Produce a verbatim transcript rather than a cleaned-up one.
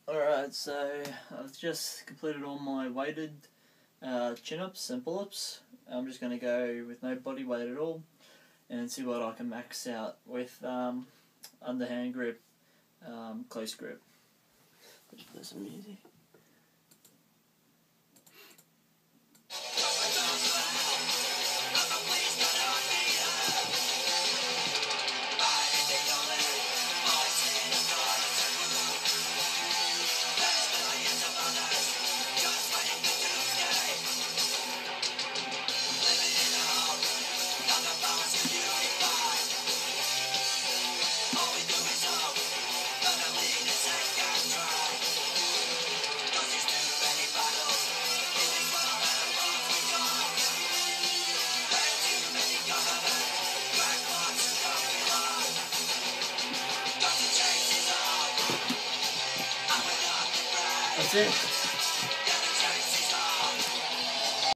Alright, so I've just completed all my weighted uh, chin-ups and pull-ups. I'm just going to go with no body weight at all and see what I can max out with um, underhand grip, um, close grip. Just play some music. That's it.